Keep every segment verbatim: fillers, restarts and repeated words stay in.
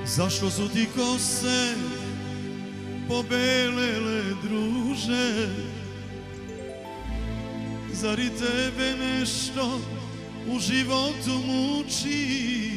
Zašto su ti kose pobelele, druže? Zar i tebe nešto u životu muči?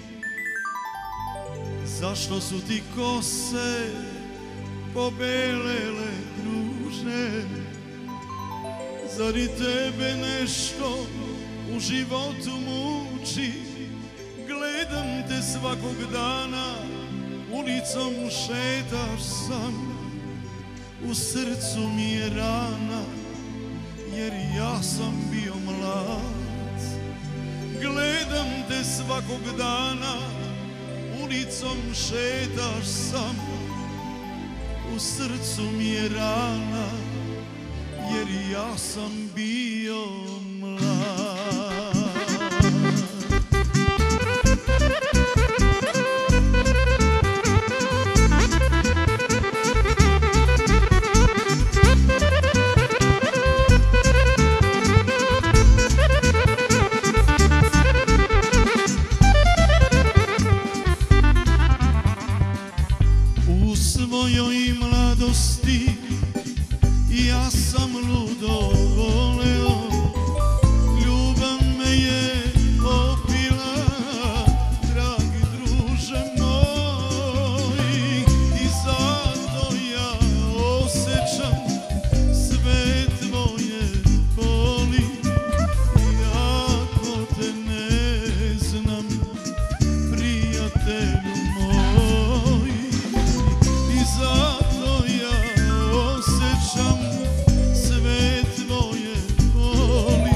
Zašto su ti kose pobelele, druže? Zar i tebe nešto u životu muči? Gledam te svakog dana, ulicom šetaš sam, u srcu mi je rana, jer ja sam bio mlad. Gledam te svakog dana, ulicom šetaš sam, u srcu mi je rana, jer ja sam bio mlad. U svojoj mladosti ja sam ludo voleo, ljubav me je opila, dragi druže moj, i zato ja osjećam sve tvoje boli, iako te ne znam, prijatelju moj, i zato ja osjećam sve tvoje boli,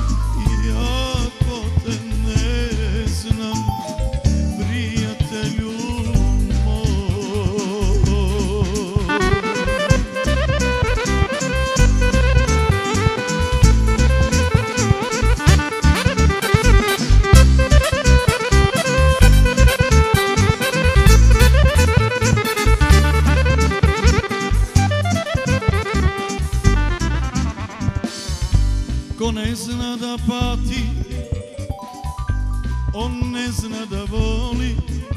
iako te ne znam, prijatelju moj. Ko ne zna da pati, on ne zna da voli.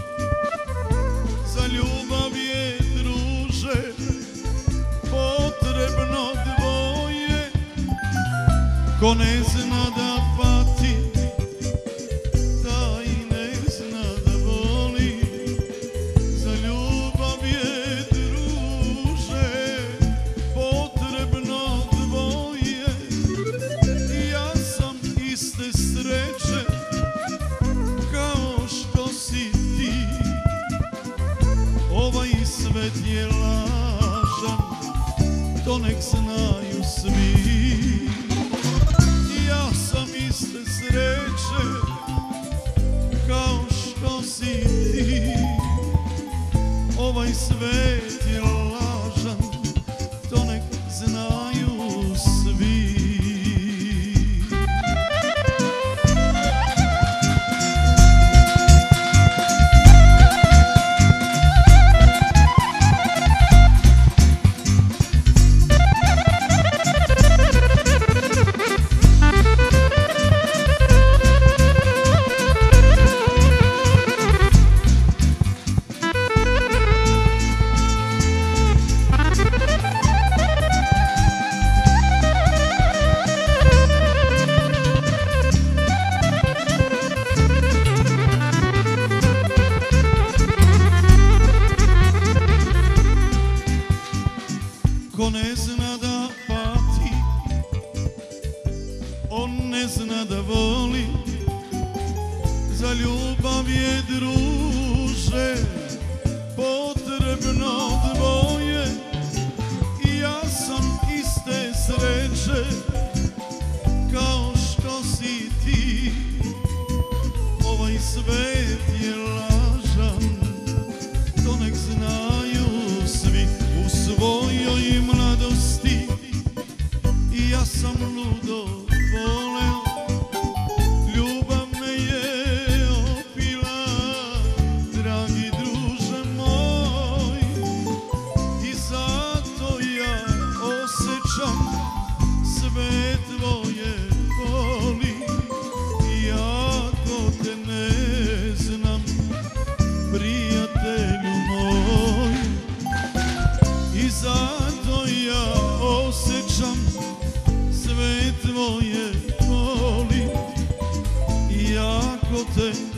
Za ljubav je, druže, potrebno dvoje. Ko ne zna da pati, taj ne zna da voli. Za ljubav je, druže, potrebno dvoje. Ja sam iste sreće kao što si ti, ovaj svet je lažan, to nek znaju svi. Ja sam iste sreće kao što si ti, ovaj svet je lažan, to nek znaju svi. Ko ne zna da pati, on ne zna da voli. Za ljubav je, druže, potrebno dvoje. I ja sam iste sreće kao što si ti, ovaj svet je lažan, to nek znaju svi. U svojoj mladosti ja sam ludo voleo, ljubav me je opila, dragi druže moj, i zato ja osjećam sve tvoje boli, iako te ne znam, prijatelj. te